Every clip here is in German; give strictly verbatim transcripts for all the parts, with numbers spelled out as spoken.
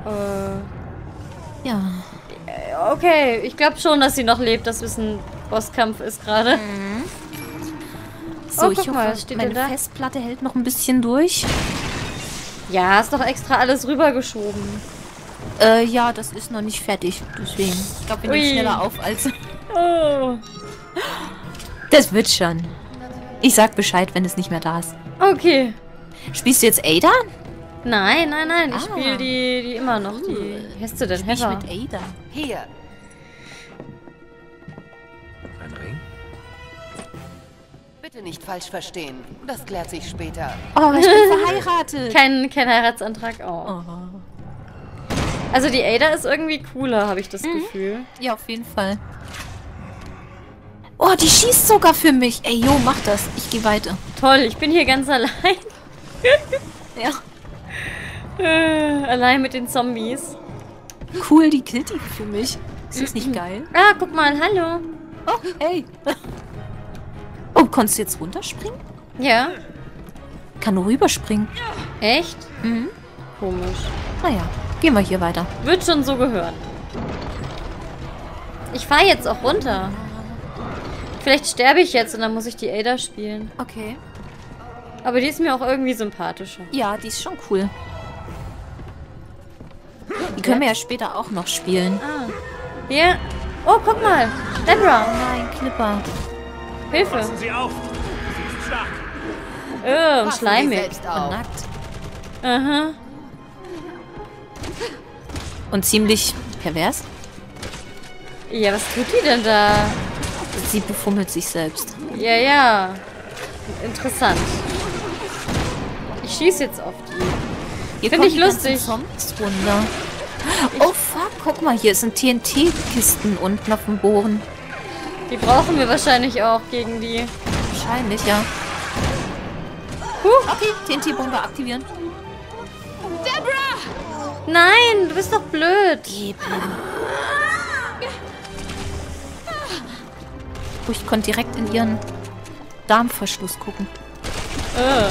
Äh. Ja. Okay, ich glaube schon, dass sie noch lebt, dass es ein Bosskampf ist gerade. Mhm. So, Oh, ich guck hoffe, mal, steht meine denn da? Festplatte hält noch ein bisschen durch. Ja, hast doch extra alles rübergeschoben. Äh, ja, das ist noch nicht fertig. Deswegen. Ich glaube, wir nehmen Ui. schneller auf als... Oh. Das wird schon. Ich sag Bescheid, wenn es nicht mehr da ist. Okay. Spielst du jetzt Ada? Nein, nein, nein. Ich Ah. spiele die, die immer noch. Die. Wie heißt du denn? Spiel ich Heather. mit Ada. Hier. Ein Ring? Bitte nicht falsch verstehen. Das klärt sich später. Oh, ich bin verheiratet. Kein, kein Heiratsantrag. Oh. Oh. Also die Ada ist irgendwie cooler, habe ich das Gefühl. Ja, auf jeden Fall. Oh, die schießt sogar für mich. Ey, jo, mach das. Ich gehe weiter. Toll, ich bin hier ganz allein. Ja. Äh, allein mit den Zombies. Cool, die killt die für mich. Ist das nicht geil? Ah, guck mal, hallo. Oh, hey. Oh, konntest du jetzt runterspringen? Ja, Kann nur rüberspringen. echt? Mhm. Komisch. Naja, gehen wir hier weiter. Wird schon so gehören. Ich fahre jetzt auch runter. Vielleicht sterbe ich jetzt und dann muss ich die Ada spielen. Okay. Aber die ist mir auch irgendwie sympathischer. Ja, die ist schon cool. Die können wir ja später auch noch spielen. Ah. Hier. Oh, guck mal. Deborah. Nein, Clipper. Hilfe. Passen Sie auf! Sie ist stark! Oh, und Passen Sie schleimig. selbst Und auf. nackt. Aha. Und ziemlich pervers. Ja, was tut die denn da? Sie befummelt sich selbst. Ja, ja. Interessant. Ich schieße jetzt auf die. Hier Find ich kommen die ganzen lustig. Zombies runter. Oh fuck, guck mal, hier sind T N T-Kisten unten auf dem Boden. Die brauchen wir wahrscheinlich auch gegen die. Wahrscheinlich, ja. Huh. Okay, T N T-Bombe aktivieren. Nein, du bist doch blöd. Eben. Oh, ich konnte direkt in ihren Darmverschluss gucken. Äh.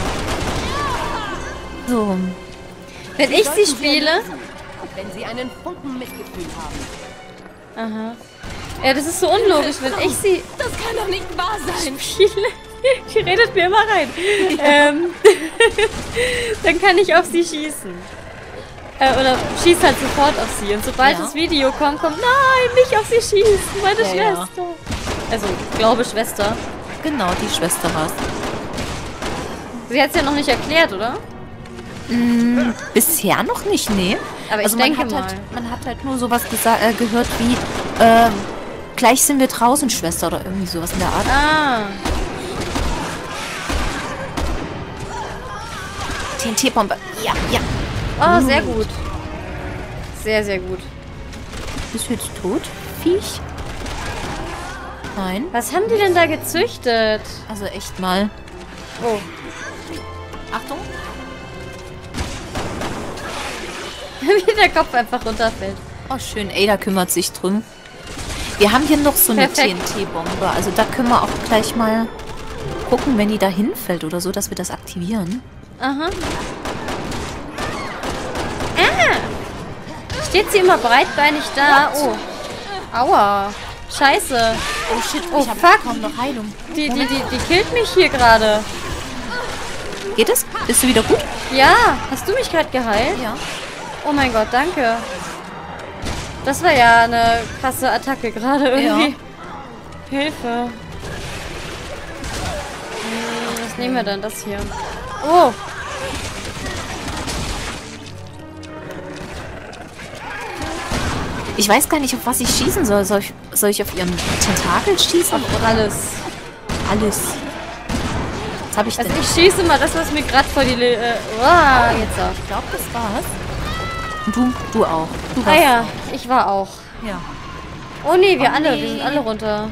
So. Wenn ich sie spiele. Wenn Sie einen Funken Mitgefühl haben. Aha. Ja, das ist so unlogisch, wenn ich sie Das kann doch nicht wahr sein. spiele. Die redet mir immer rein. Ähm, dann kann ich auf sie schießen. Äh, oder schieß halt sofort auf sie. Und sobald Ja. das Video kommt, kommt, nein, nicht auf sie schießen, meine Ja, ja. Schwester. Also, glaube Schwester. Genau, die Schwester war's. Sie hat es ja noch nicht erklärt, oder? Mm, bisher noch nicht, nee. Aber ich also man denke hat mal. Halt, man hat halt nur sowas gesa- äh, gehört wie, ähm, gleich sind wir draußen, Schwester, oder irgendwie sowas in der Art. Ah. T N T-Bombe. Ja, ja. Oh, sehr gut. Sehr, sehr gut. Bist du jetzt tot, Viech? Nein. Was haben die denn da gezüchtet? Also echt mal. Oh. Achtung. Wie der Kopf einfach runterfällt. Oh, schön. Ada kümmert sich drum. Wir haben hier noch so eine T N Perfekt. T-Bombe. Also da können wir auch gleich mal gucken, wenn die da hinfällt oder so, dass wir das aktivieren. Aha. Ah! Steht sie immer breitbeinig da? Oh. Aua. Scheiße. Oh shit, Oh, ich habe fuck. kaum noch Heilung. Die, die, die, die killt mich hier gerade. Geht es? Bist du wieder gut? Ja, hast du mich gerade geheilt? Ja. Oh mein Gott, danke. Das war ja eine krasse Attacke gerade irgendwie. Ja. Hilfe. Hm, was nehmen wir dann? Das hier. Oh. Ich weiß gar nicht, auf was ich schießen soll. Soll ich, soll ich auf ihren Tentakel schießen? Auf alles. Alles. Was habe ich denn? Also ich schieße mal das, was mir gerade vor die... Le äh, oh, jetzt auch. Ich glaube, das war's. Und du, du auch. Du Ah warst ja, ich war auch. auch. Ja. Oh nee, wir Oh alle. nee. Wir sind alle runter.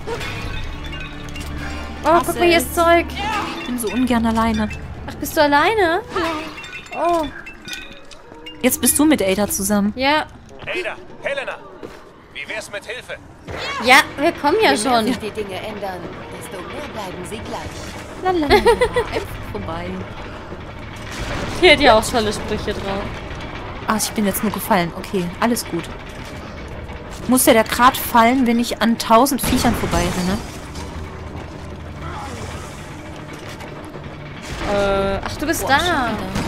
Oh, Was guck mal, hier ist Zeug. Ich bin so ungern alleine. Ach, bist du alleine? Oh, Jetzt bist du mit Ada zusammen. ja. Ada, Helena! Wie wär's mit Hilfe? Ja, wir kommen ja Je mehr schon. sich die Dinge ändern, desto mehr bleiben sie gleich. Lalala. Einfach vorbei. Hier hat ja auch tolle Sprüche drauf. Ach, ich bin jetzt nur gefallen. Okay, alles gut. Muss ja der Grat fallen, wenn ich an tausend Viechern vorbeirenne? Äh, ach, du bist Boah, da. schon wieder.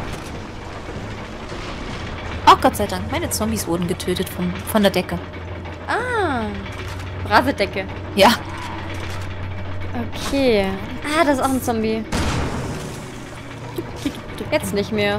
Oh, Gott sei Dank. Meine Zombies wurden getötet vom, von der Decke. Ah, brave Decke. Ja. Okay. Ah, das ist auch ein Zombie. Jetzt nicht mehr.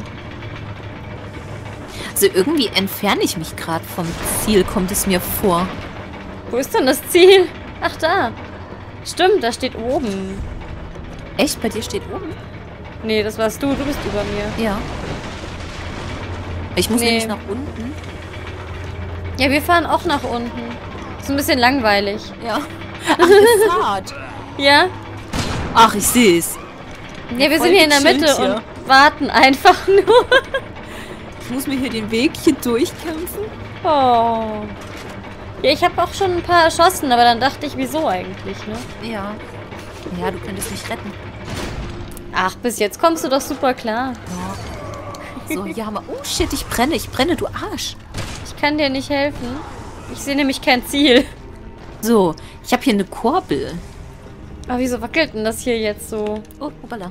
Also irgendwie entferne ich mich gerade vom Ziel, kommt es mir vor. Wo ist denn das Ziel? Ach, da. Stimmt, da steht oben. Echt? Bei dir steht oben? Nee, das warst du. Du bist über mir. Ja. Ich muss Nee. nämlich nach unten. Ja, wir fahren auch nach unten. Ist ein bisschen langweilig. Ja. Ach, ihr fahrt. Ja? Ach, ich sehe es. Ja, wir Voll sind hier in der gechillt Mitte hier. und warten einfach nur. Ich muss mir hier den Weg hier durchkämpfen. Oh. Ja, ich habe auch schon ein paar erschossen, aber dann dachte ich, wieso eigentlich, ne? Ja. Ja, du könntest mich retten. Ach, bis jetzt kommst du doch super klar. Ja. So, hier haben wir... Oh, shit, ich brenne, ich brenne, du Arsch. Ich kann dir nicht helfen. Ich sehe nämlich kein Ziel. So, ich habe hier eine Korbel. Aber wieso wackelt denn das hier jetzt so? Oh, hoppala.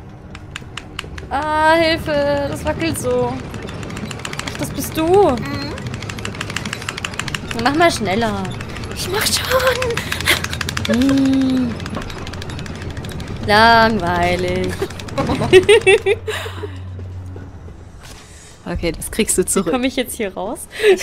Ah, Hilfe, das wackelt so. Ach, das bist du. Mhm. Mach mal schneller. Ich mach schon. Hm. Langweilig. Okay, das kriegst du zurück. Komme ich jetzt hier raus?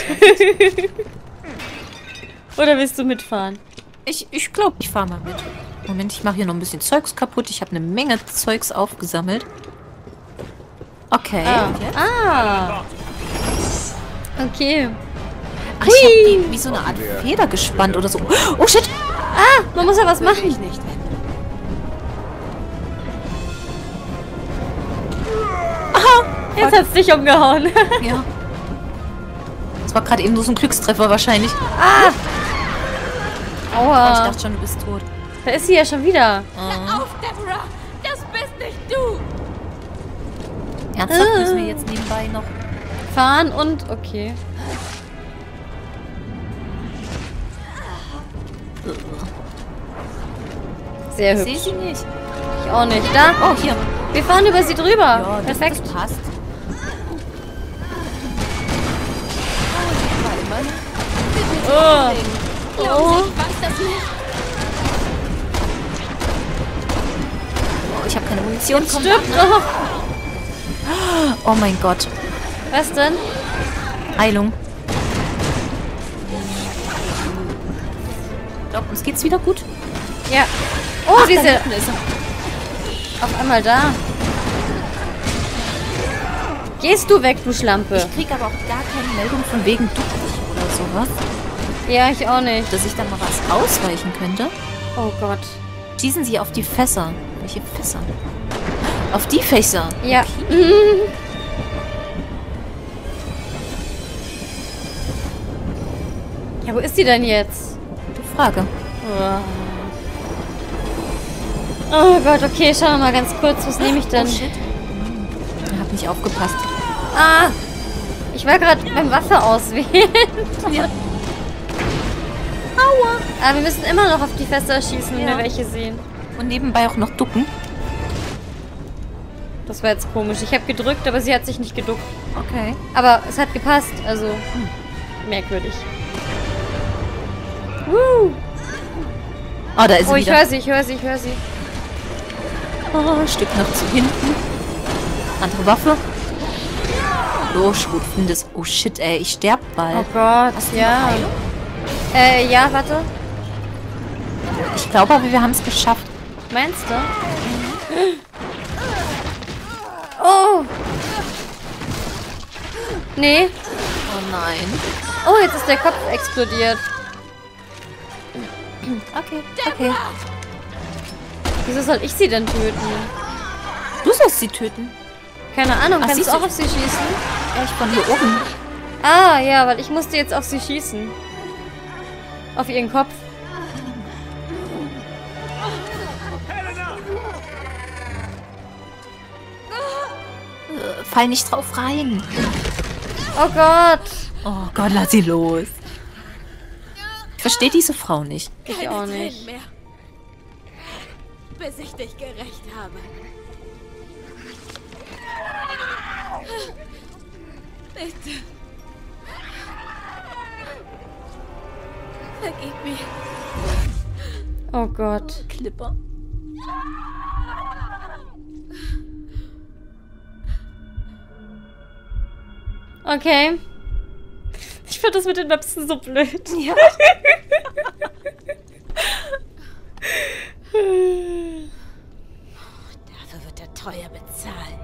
Oder willst du mitfahren? Ich, ich glaube, ich fahre mal mit. Moment, ich mache hier noch ein bisschen Zeugs kaputt. Ich habe eine Menge Zeugs aufgesammelt. Okay. Ah. und jetzt? Ah. Okay. Ach, ich habe die wie so eine Art Feder gespannt oder so. Oh, shit. Ah, man muss ja was machen. Ich nicht. Jetzt hat's dich umgehauen. Ja. Das war gerade eben nur so ein Glückstreffer wahrscheinlich. Ah. Oh, ich Aua. dachte schon, du bist tot. Da ist sie ja schon wieder. Auf, Deborah! Das bist nicht du! Ernsthaft Ah. müssen wir jetzt nebenbei noch... Fahren und... Okay. Sehr Ich hübsch. sehe sie nicht. Ich auch nicht. Da. Oh, hier. Wir fahren über sie drüber. Ja, das, Perfekt. das passt. Oh. Glauben Oh. Sie, ich weiß das nicht. Oh, ich habe keine Munition. Komm, Stimmt ab, ne? doch. Oh mein Gott. Was denn? Heilung. Ich glaube, uns geht's wieder gut. Ja. Oh, Ach, da diese... hinten ist er. Auf einmal da. Gehst du weg, du Schlampe. Ich krieg aber auch gar keine Meldung von wegen duck dich oder sowas, Ja, ich auch nicht. dass ich dann mal was ausweichen könnte. Oh Gott. Schießen Sie auf die Fässer. Welche Fässer? Auf die Fässer. Ja. Ja, wo ist die denn jetzt? Gute Frage. Oh Gott, okay, schauen wir mal ganz kurz. Was nehme ich denn? Oh shit. Ich hab nicht aufgepasst. Ah! Ich war gerade beim Waffe auswählen. Ja. Aua! Aber wir müssen immer noch auf die Fässer schießen, wenn Ja. wir welche sehen. Und nebenbei auch noch ducken. Das war jetzt komisch. Ich habe gedrückt, aber sie hat sich nicht geduckt. Okay. Aber es hat gepasst. Also, hm, merkwürdig. Woo. Oh, da ist Oh, sie ich wieder. höre sie, ich höre sie, ich höre sie. Oh, ein Stück noch zu hinten. Andere Waffe. Oh, schrotflindes. Oh shit, ey. Ich sterb Oh bald. Gott, Hast du ja. noch Heilung? Äh, ja, warte. Ich glaube aber, wir haben es geschafft. Meinst du? Oh! Nee. Oh nein. Oh, jetzt ist der Kopf explodiert. Okay, okay. Wieso soll ich sie denn töten? Du sollst sie töten. Keine Ahnung, Ach, kannst siehst du auch du? auf sie schießen? Ja, ich von hier oben. Ah, ja, weil ich musste jetzt auf sie schießen. Auf ihren Kopf. Äh, fall nicht drauf rein. Oh Gott. Oh Gott, lass sie los. Ich verstehe diese Frau nicht. Ich Keine auch Tränen nicht. mehr. Bis ich dich gerecht habe. Bitte. Vergib mir. Oh Gott. Clipper. Okay. Ich finde das mit den Möpsen so blöd. Ja. Dafür wird er teuer bezahlen.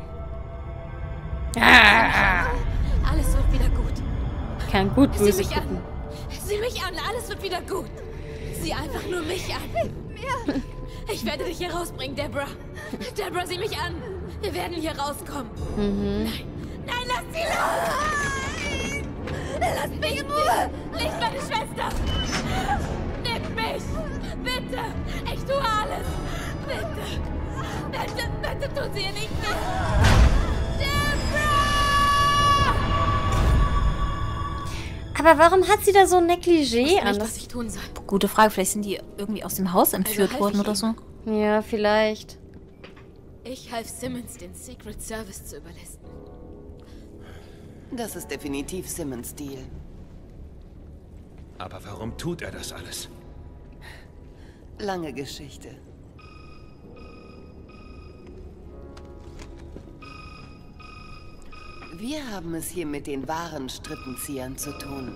Ah. Alles wird wieder gut. Kann gut Sieh böse mich gucken. an. Sieh mich an. Alles wird wieder gut. Sieh einfach nur mich an. Ich werde dich hier rausbringen, Deborah. Deborah, sieh mich an. Wir werden hier rauskommen. Mhm. Nein, nein, lass sie los! Lass mich in Ruhe! Nicht meine Schwester! Nimm mich! Bitte! Ich tue alles! Bitte! Bitte, bitte tut sie ihr nicht mehr! Deborah! Aber warum hat sie da so ein Negligé Ich weiß an? nicht, was ich tun soll. Gute Frage. Vielleicht sind die irgendwie aus dem Haus entführt half worden ich oder so. Ja, vielleicht. Ich half Simmons, den Secret Service zu überlisten. Das ist definitiv Simmons Stil. Aber warum tut er das alles? Lange Geschichte. Wir haben es hier mit den wahren Strippenziehern zu tun.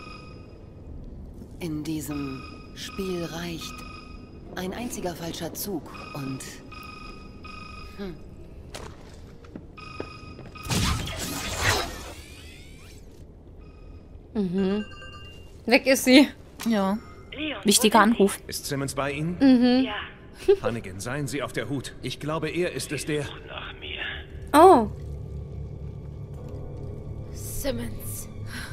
In diesem Spiel reicht ein einziger falscher Zug und... Hm. Mhm. Weg ist sie. Ja. Wichtiger Anruf. Ist Simmons bei Ihnen? Mhm. Ja, Hannigan, seien Sie auf der Hut. Ich glaube, er ist es, der... nach mir. Oh. Simmons.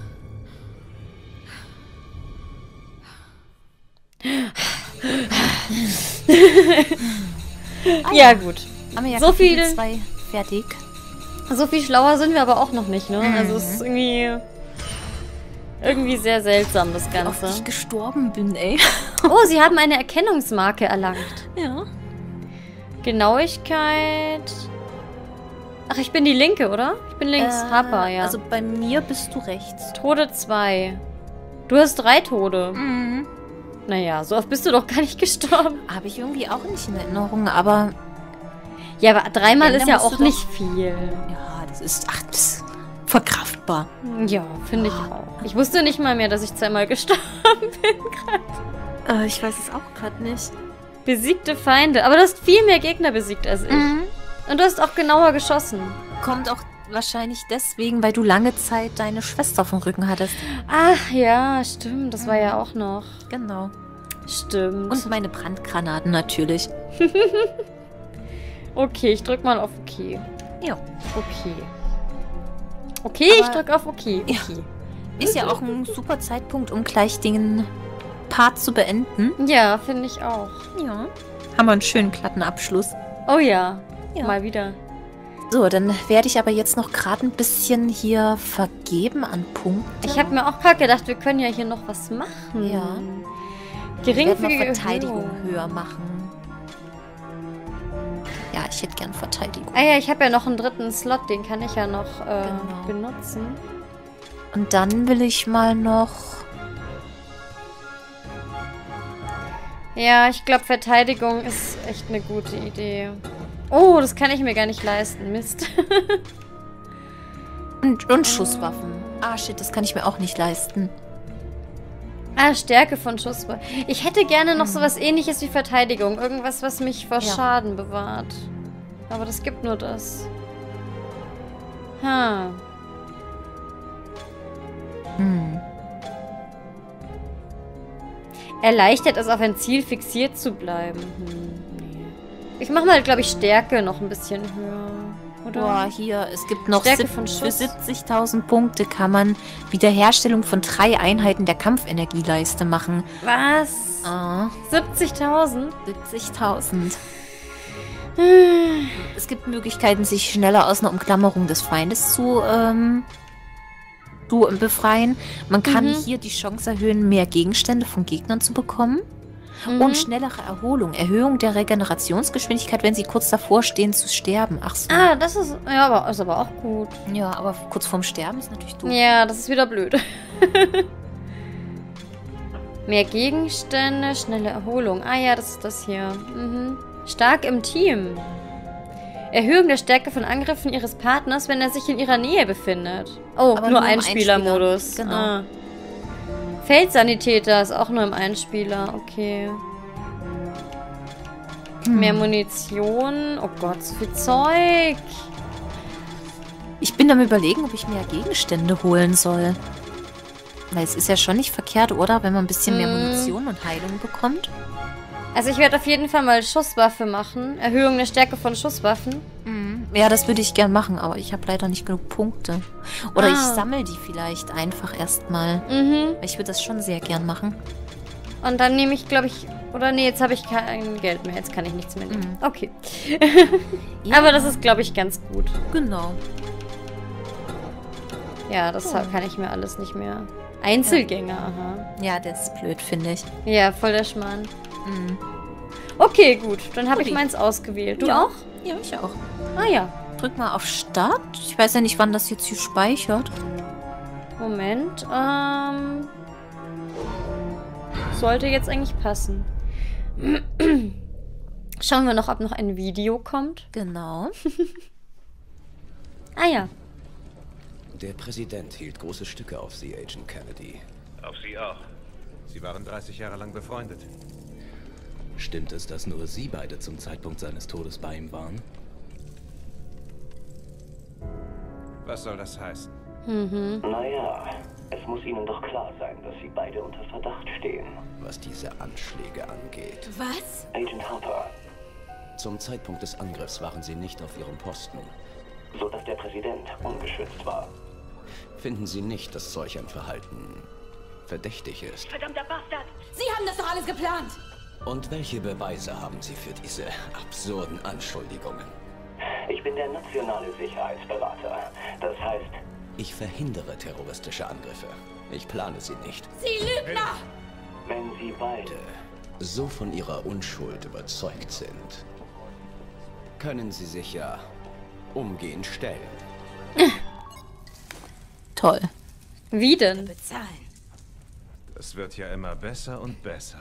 Ja, gut. Haben wir ja So Kapitel viel- zwei fertig. So viel schlauer sind wir aber auch noch nicht, ne? Also es ist irgendwie... Irgendwie sehr seltsam, das Auf Ganze. ich gestorben bin, ey. Oh, sie haben eine Erkennungsmarke erlangt. Ja. Genauigkeit... Ach, ich bin die Linke, oder? Ich bin links. Äh, Harper, ja. Also bei mir bist du rechts. Tode zwei. Du hast drei Tode. Mhm. Naja, so oft bist du doch gar nicht gestorben. Habe ich irgendwie auch nicht in Erinnerung, aber Ja, aber dreimal Ja, ist dann ja musst auch du nicht viel. ja, das ist, ach, das ist verkraftbar. Ja, finde ich auch. Ich wusste nicht mal mehr, dass ich zweimal gestorben bin gerade. Äh, ich weiß es auch gerade nicht. Besiegte Feinde. Aber du hast viel mehr Gegner besiegt als ich. Mhm. Und du hast auch genauer geschossen. Kommt auch wahrscheinlich deswegen, weil du lange Zeit deine Schwester auf dem Rücken hattest. Ach ja, stimmt. Das war ja auch noch. Genau. Stimmt. Und meine Brandgranaten natürlich. Okay, ich drück mal auf OK. Ja. Okay. Okay, ich Aber- drück auf OK. Okay. Ist ja auch ein super Zeitpunkt, um gleich den Part zu beenden. Ja, finde ich auch. Ja. Haben wir einen schönen glatten Abschluss. Oh ja. Ja. Mal wieder. So, dann werde ich aber jetzt noch gerade ein bisschen hier vergeben an Punkten. Ich habe mir auch gerade gedacht, wir können ja hier noch was machen. Ja. Ich werde mal Geringfügige Verteidigung Erhöhung. höher machen. Ja, ich hätte gern Verteidigung. Ah ja, ich habe ja noch einen dritten Slot, den kann ich ja noch äh, Genau. benutzen. Und dann will ich mal noch... Ja, ich glaube, Verteidigung ist echt eine gute Idee. Oh, das kann ich mir gar nicht leisten. Mist. Und, und Schusswaffen. Ah, shit, das kann ich mir auch nicht leisten. Ah, Stärke von Schusswaffen. Ich hätte gerne noch sowas ähnliches wie Verteidigung. Irgendwas, was mich vor Ja. Schaden bewahrt. Aber das gibt nur das. Ha. Hm. Erleichtert es, auf ein Ziel fixiert zu bleiben. Hm, nee. Ich mache mal, glaube ich, Stärke noch ein bisschen höher. Oder? Boah, hier, es gibt noch Stärke sieb- von für Schuss. siebzigtausend Punkte kann man Wiederherstellung von drei Einheiten der Kampfenergieleiste machen. Was? Ah, siebzigtausend? siebzigtausend. Es gibt Möglichkeiten, sich schneller aus einer Umklammerung des Feindes zu ähm, du befreien. Man kann Mhm. hier die Chance erhöhen, mehr Gegenstände von Gegnern zu bekommen. Mhm. Und schnellere Erholung. Erhöhung der Regenerationsgeschwindigkeit, wenn sie kurz davor stehen zu sterben. Ach so. Ah, das ist, ja, aber, ist aber auch gut. Ja, aber kurz vorm Sterben ist natürlich doof. Ja, das ist wieder blöd. Mehr Gegenstände, schnelle Erholung. Ah ja, das ist das hier. Mhm. Stark im Team. Erhöhung der Stärke von Angriffen ihres Partners, wenn er sich in ihrer Nähe befindet. Oh, Aber nur nur im Einspielermodus. Einspieler, genau. Ah. Feldsanitäter ist auch nur im Einspieler. Okay. Hm. Mehr Munition. Oh Gott, so viel Zeug. Ich bin am Überlegen, ob ich mehr Gegenstände holen soll. Weil es ist ja schon nicht verkehrt, oder? Wenn man ein bisschen mehr Mm. Munition und Heilung bekommt. Also ich werde auf jeden Fall mal Schusswaffe machen. Erhöhung der Stärke von Schusswaffen. Ja, das würde ich gern machen, aber ich habe leider nicht genug Punkte. Oder Ah. ich sammle die vielleicht einfach erstmal. Mhm. Ich würde das schon sehr gern machen. Und dann nehme ich, glaube ich... Oder nee, jetzt habe ich kein Geld mehr. Jetzt kann ich nichts mehr nehmen. Mhm. Okay. Ja, Aber das ist, glaube ich, ganz gut. genau. Ja, das Oh. kann ich mir alles nicht mehr. Einzelgänger, aha. Ja, das ist blöd, finde ich. Ja, voll der Schmarrn. Mhm. Okay, gut. Dann habe ich Guti. meins ausgewählt. Du Ja. auch? Ja, ich auch. Ah ja. Drück mal auf Start. Ich weiß ja nicht, wann das jetzt hier speichert. Moment. Ähm... Sollte jetzt eigentlich passen. Schauen wir noch, ob noch ein Video kommt. Genau. Ah ja. Der Präsident hielt große Stücke auf Sie, Agent Kennedy. Auf Sie auch. Sie waren dreißig Jahre lang befreundet. Stimmt es, dass nur Sie beide zum Zeitpunkt seines Todes bei ihm waren? Was soll das heißen? Mhm. Naja, es muss Ihnen doch klar sein, dass Sie beide unter Verdacht stehen. Was diese Anschläge angeht. Was? Agent Harper, Zum Zeitpunkt des Angriffs waren Sie nicht auf Ihrem Posten. so dass der Präsident ungeschützt war. Finden Sie nicht, dass solch ein Verhalten verdächtig ist? Verdammter Bastard! Sie haben das doch alles geplant! Und welche Beweise haben Sie für diese absurden Anschuldigungen? Ich bin der nationale Sicherheitsberater. Das heißt, Ich verhindere terroristische Angriffe. Ich plane sie nicht. Sie Lügner! wenn Sie beide So von Ihrer Unschuld überzeugt sind, können Sie sich ja umgehend stellen. Toll. Wie denn? Bezahlen. Das wird ja immer besser und besser.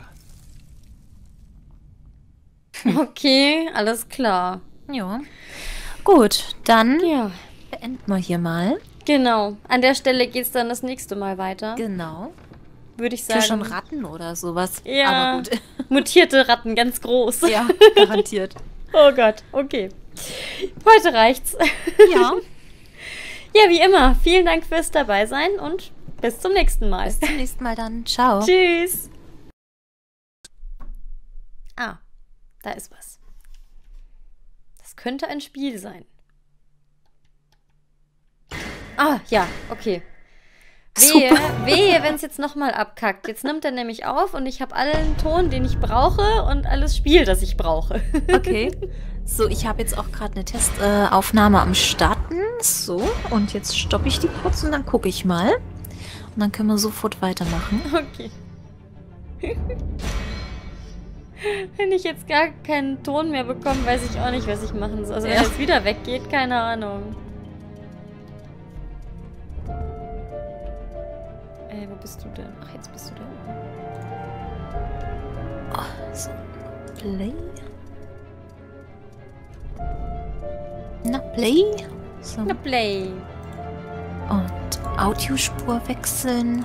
Okay, alles klar. Ja. Gut, dann Ja. beenden wir hier mal. Genau. An der Stelle geht's dann das nächste Mal weiter. Genau. Würde ich Für sagen. schon Ratten oder sowas. Ja. Aber gut. Mutierte Ratten, ganz groß. Ja, garantiert. Oh Gott, okay. Heute reicht's. Ja. Ja, wie immer, vielen Dank fürs Dabeisein und bis zum nächsten Mal. Bis zum nächsten Mal dann. Ciao. Tschüss. Ah, da ist was. Das könnte ein Spiel sein. Ah, ja, okay. Wehe, wehe, wenn es jetzt nochmal abkackt. Jetzt nimmt er nämlich auf und ich habe allen Ton, den ich brauche und alles Spiel, das ich brauche. Okay. So, ich habe jetzt auch gerade eine Testaufnahme äh, Aufnahme am Starten. So, und jetzt stoppe ich die kurz und dann gucke ich mal. Und dann können wir sofort weitermachen. Okay. Wenn ich jetzt gar keinen Ton mehr bekomme, weiß ich auch nicht, was ich machen soll. Also wenn Ja. er jetzt wieder weggeht, keine Ahnung. Ey, wo bist du denn? Ach, jetzt bist du da. Oh, so. Play. Na, Play. So. Na, Play. Und Audiospur wechseln.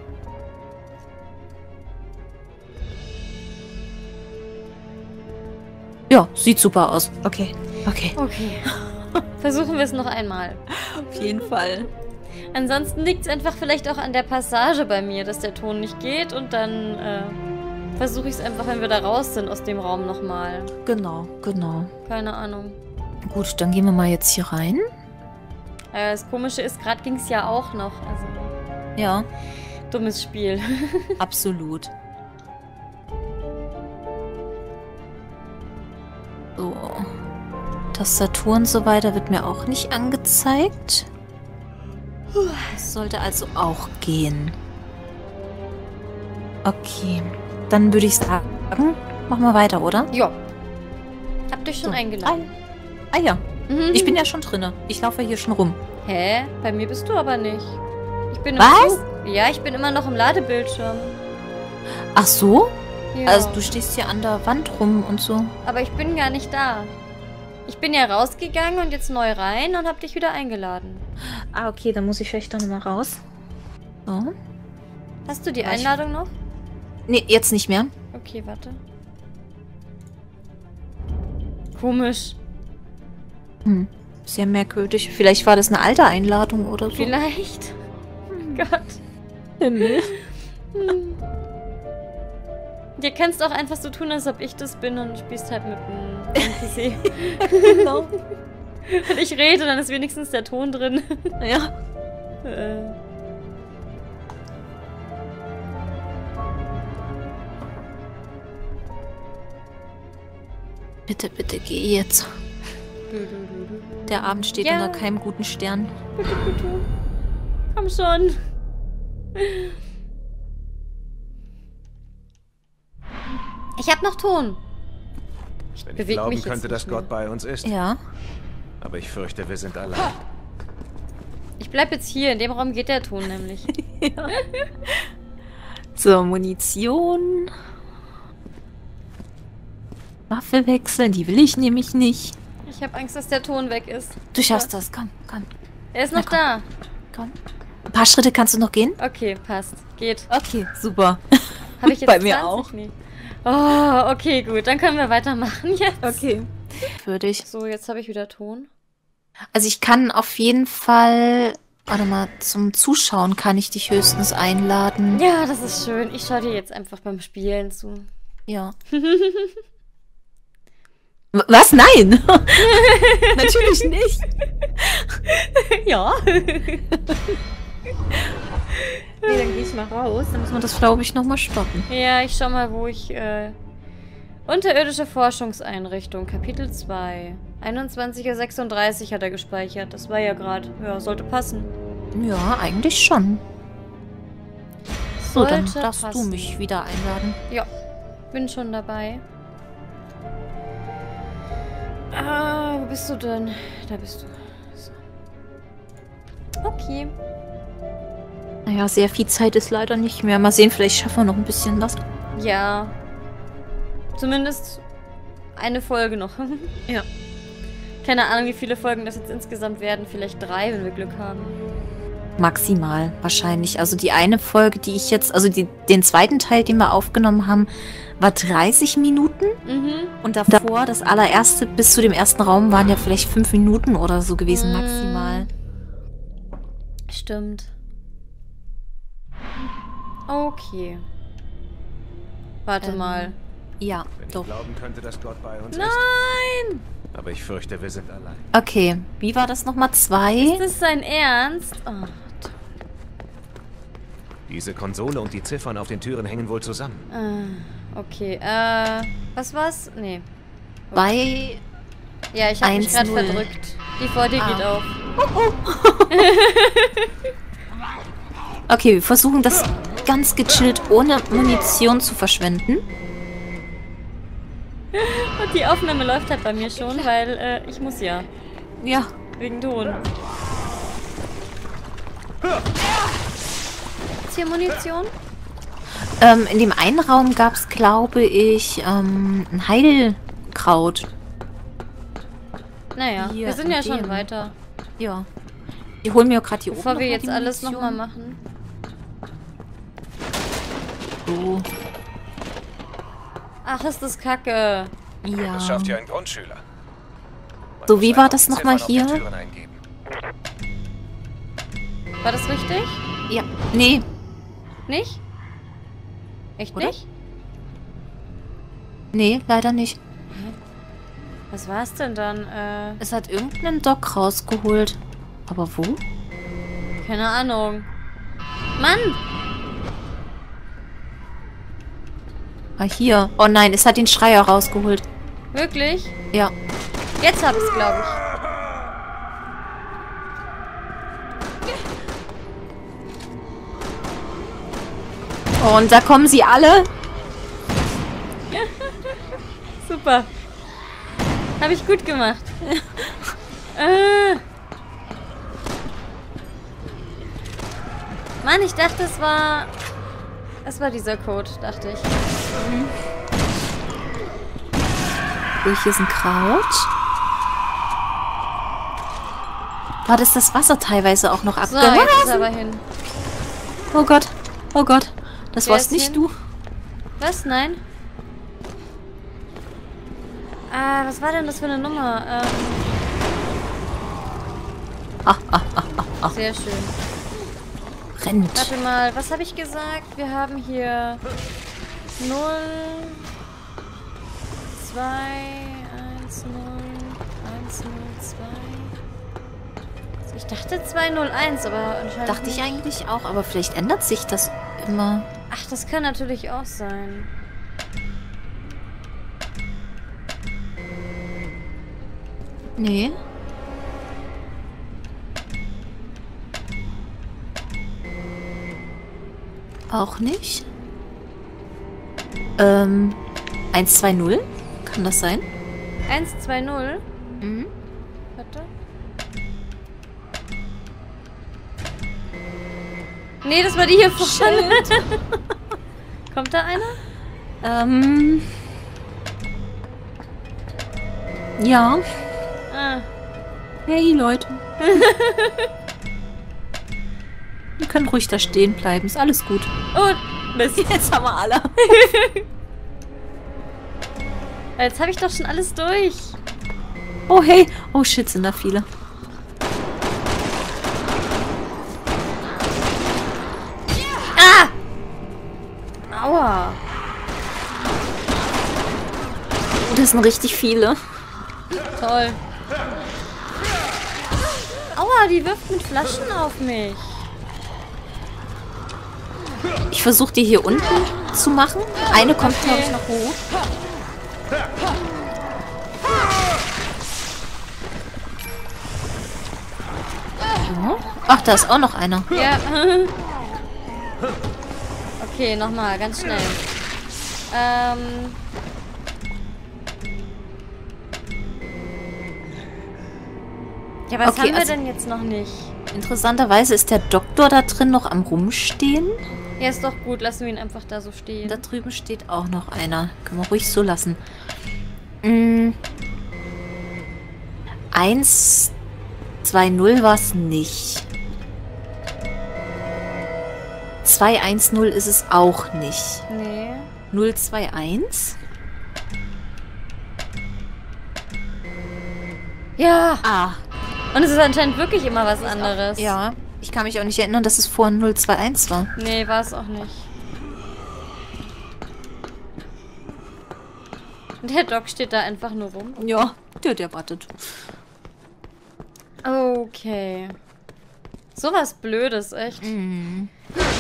Ja, sieht super aus. Okay. Okay. Okay. Versuchen wir es noch einmal. Auf jeden Fall. Ansonsten liegt es einfach vielleicht auch an der Passage bei mir, dass der Ton nicht geht und dann äh, versuche ich es einfach, wenn wir da raus sind aus dem Raum nochmal. Genau, genau. Keine Ahnung. Gut, dann gehen wir mal jetzt hier rein. Äh, das Komische ist, gerade ging es ja auch noch. Also, Ja, dummes Spiel. absolut. So. Tastatur und so weiter wird mir auch nicht angezeigt. Das sollte also auch gehen. Okay. Dann würde ich sagen, machen wir weiter, oder? Ja. Habt ihr schon So. eingeladen? Ah, ah ja. Mhm. Ich bin ja schon drinne. Ich laufe hier schon rum. Hä? Bei mir bist du aber nicht. Ich bin im Was? Zug. Ja, ich bin immer noch im Ladebildschirm. Ach so? Ja. Also du stehst hier an der Wand rum und so. Aber ich bin gar nicht da. Ich bin ja rausgegangen und jetzt neu rein und hab dich wieder eingeladen. Ah, okay, dann muss ich vielleicht doch nochmal raus. So. Hast du die Ja, ich- Einladung noch? Nee, jetzt nicht mehr. Okay, warte. Komisch. Hm. Sehr merkwürdig. Vielleicht war das eine alte Einladung oder so. Vielleicht. Oh Gott. Himmel. Hm. Dir kannst auch einfach so tun, als ob ich das bin und spielst halt mit dem P C. Genau. Und ich rede, dann ist wenigstens der Ton drin. Ja. äh. Bitte, bitte, geh jetzt. Der Abend steht Ja. unter keinem guten Stern. Bitte, bitte. Komm schon. Ich hab noch Ton. Wenn ich Beweg glauben mich jetzt könnte, dass nicht mehr. Gott bei uns ist. Ja. Aber ich fürchte, wir sind allein. Ich bleib jetzt hier. In dem Raum geht der Ton nämlich. Ja. So, Munition. Waffe wechseln, die will ich nämlich nicht. Ich habe Angst, dass der Ton weg ist. Du schaffst das, komm, komm, Er ist Na noch komm. da. komm. Ein paar Schritte kannst du noch gehen? Okay, passt. Geht. Okay, super. Habe ich jetzt Bei mir zwanzig? auch. Nee. Oh, okay, gut. Dann können wir weitermachen jetzt. Okay. Für dich. So, jetzt habe ich wieder Ton. Also ich kann auf jeden Fall, warte mal, zum Zuschauen kann ich dich höchstens einladen. Ja, das ist schön. Ich schaue dir jetzt einfach beim Spielen zu. Ja. W- Was? Nein! Natürlich nicht. Ja. Nee, dann gehe ich mal raus. Dann müssen wir das, glaube ich, nochmal stoppen. Ja, ich schau mal, wo ich, äh... Unterirdische Forschungseinrichtung, Kapitel zwei. einundzwanzig Uhr sechsunddreißig hat er gespeichert. Das war ja gerade. Ja, sollte passen. Ja, eigentlich schon. So, dann Sollte darfst du passen. mich wieder einladen. Ja, bin schon dabei. Ah, wo bist du denn? Da bist du. So. Okay. Naja, sehr viel Zeit ist leider nicht mehr. Mal sehen, vielleicht schaffen wir noch ein bisschen was. Ja. Zumindest eine Folge noch. Ja. Keine Ahnung, wie viele Folgen das jetzt insgesamt werden. Vielleicht drei, wenn wir Glück haben. Maximal, wahrscheinlich. Also die eine Folge, die ich jetzt, also die, den zweiten Teil, den wir aufgenommen haben, war dreißig Minuten. Mhm. Und davor, das allererste, bis zu dem ersten Raum, waren ja vielleicht fünf Minuten oder so gewesen, Mm. maximal. Stimmt. Okay. Warte Ähm, mal. Ja, Wenn ich doch. glauben könnte, dass Gott bei uns Nein! ist. Aber ich fürchte, wir sind allein. Okay, wie war das nochmal? Zwei? Ist das sein Ernst? Oh, Diese Konsole und die Ziffern auf den Türen hängen wohl zusammen. Ah, okay. Äh, was war's? Nee. Bei. Ja, ich habe mich eins gerade null. verdrückt. Die vor dir geht Ah. auf. Okay, wir versuchen das ganz gechillt, ohne Munition zu verschwenden. Und die Aufnahme läuft halt bei mir schon, weil äh, ich muss ja. Ja. Wegen Ton. Ist hier Munition? Ähm, in dem einen Raum gab es, glaube ich, ähm, ein Heilkraut. Naja, Hier, wir sind ja in schon dem. weiter. Ja. Ich hole mir gerade hier Bevor oben wir noch mal jetzt die alles Munition. nochmal machen. So. Ach, ist das kacke. Ja. Das schafft ja ein Grundschüler. Man So, muss wie war einfach das die noch mal Ziffern auf den hier? Türen eingeben. War das richtig? Ja. Nee. Nicht? Echt Oder? nicht? Nee, leider nicht. Was war's denn dann? Äh, Es hat irgendeinen Doc rausgeholt. Aber wo? keine Ahnung. Mann! Ah, hier. Oh nein, es hat den Schreier rausgeholt. Wirklich? Ja. Jetzt hab ich's, glaube ich. Und da kommen sie alle. Super. Habe ich gut gemacht. äh. Mann, ich dachte, es war... Es war dieser Code, dachte ich. Mhm. Oh, hier ist ein Kraut. Dort ist das Wasser teilweise auch noch So, abgelaufen. jetzt ist aber hin. Oh Gott. Oh Gott. Das Wer warst ist nicht hin? du. Was? Nein? Ah, was war denn das für eine Nummer? Ähm, Ah, ah, ah, ah, ah. sehr schön. Rennt. Warte mal, was habe ich gesagt? Wir haben hier null, zwei, eins, null, eins, null, zwei. Ich dachte zwei null eins, aber anscheinend Dachte ich nicht. eigentlich auch, aber vielleicht ändert sich das immer. Ach, das kann natürlich auch sein. Nee. Auch nicht. Ähm, eins zwei null? Kann das sein? eins, zwei, null. Mhm. Warte. Nee, das war die hier vorne. Kommt da einer? Ähm. Ja. Ah. Hey, Leute. Wir können ruhig da stehen bleiben. Ist alles gut. Oh, Mist. Jetzt haben wir alle. Jetzt habe ich doch schon alles durch. Oh, hey. Oh, shit, sind da viele. Ah! Aua. Das sind richtig viele. Toll. Aua, die wirft mit Flaschen auf mich. Ich versuche die hier unten zu machen. Eine kommt, Okay. glaube ich, noch hoch. So. Ach, da ist auch noch einer. Ja. Okay, nochmal, ganz schnell. Ähm. Ja, was Okay, haben wir also- denn jetzt noch nicht? Interessanterweise ist der Doktor da drin noch am Rumstehen. Ja, ist doch gut, lassen wir ihn einfach da so stehen. Da drüben steht auch noch einer. Können wir ruhig so lassen. Mm. eins, zwei, null war es nicht. zwei, eins, null ist es auch nicht. Nee. null, zwei, eins? Ja! Ah, Und es ist anscheinend wirklich immer was anderes. ja. Ich kann mich auch nicht erinnern, dass es vorhin null, zwei, eins war. Nee, war es auch nicht. Und der Doc steht da einfach nur rum. Ja, der, der wartet. Okay. Sowas Blödes, echt. Mhm.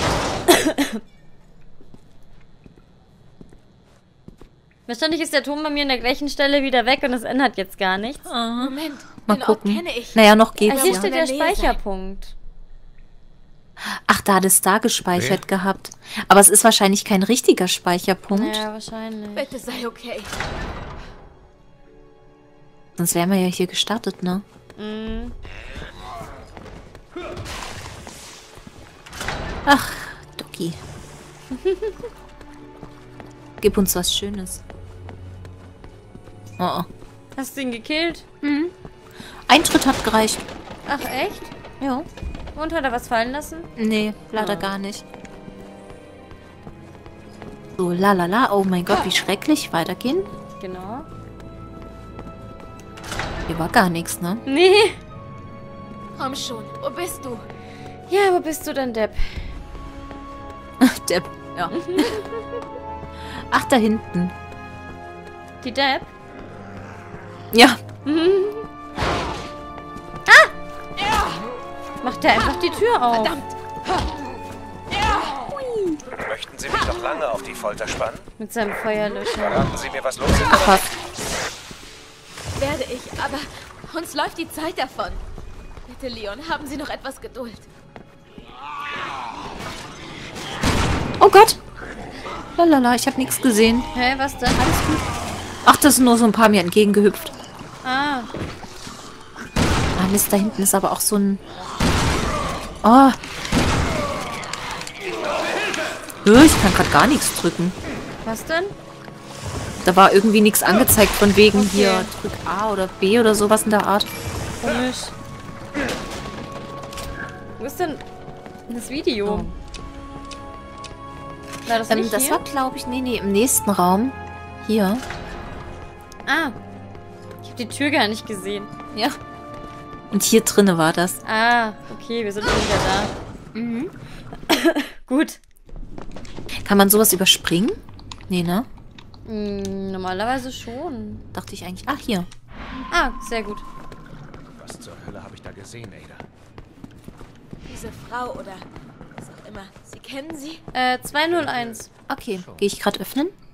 Wahrscheinlich ist der Ton bei mir an der gleichen Stelle wieder weg und es ändert jetzt gar nichts. Moment, Mal den Ort gucken. kenne ich. Naja, noch Ah, geht's hier ja. steht in der der Nähe sein. Speicherpunkt. Ach, da hat es da gespeichert gehabt. Aber es ist wahrscheinlich kein richtiger Speicherpunkt. Ja, wahrscheinlich. Bitte sei okay. Sonst wären wir ja hier gestartet, ne? Mhm. Ach, Doki. Gib uns was Schönes. Oh, oh. Hast du ihn gekillt? Ein Schritt hat gereicht. Ach, echt? Ja. Und hat er was fallen lassen? Nee, leider Ah. gar nicht. So, la la la. Oh mein Gott, wie schrecklich. Weitergehen. Genau. Hier war gar nichts, ne? Nee. Komm schon, wo bist du? Ja, wo bist du denn, Depp? Depp. Ja. Ach, da hinten. Die Depp? Ja. Macht der einfach die Tür auf. Verdammt! Möchten Sie mich noch lange auf die Folter spannen? Mit seinem Feuerlöscher. Verraten Sie mir, was los ist? Ach, was. Werde ich, aber uns läuft die Zeit davon. Bitte, Leon, haben Sie noch etwas Geduld. Oh Gott. Lalala, ich habe nichts gesehen. Hä, was denn? Alles gut. Ach, das sind nur so ein paar mir entgegengehüpft. Ah. Ah, Mist, da hinten ist aber auch so ein... Oh. Ich kann gerade gar nichts drücken. Was denn? Da war irgendwie nichts angezeigt von wegen Okay. hier drück A oder B oder sowas in der Art. Komisch. Wo ist denn das Video? Oh. War das Ähm, nicht das hier? war, glaube ich, nee, nee, im nächsten Raum. Hier. Ah. Ich habe die Tür gar nicht gesehen. Ja. Und hier drinne war das. Ah, okay, wir sind schon wieder da. Mhm. Gut. Kann man sowas überspringen? Nee, ne? Hm, normalerweise schon. Dachte ich eigentlich. Ach, hier. Ah, sehr gut. Was zur Hölle habe ich da gesehen, Ada? Diese Frau oder was auch immer. Sie kennen sie? Äh, zwei null eins. Okay. Gehe ich gerade öffnen?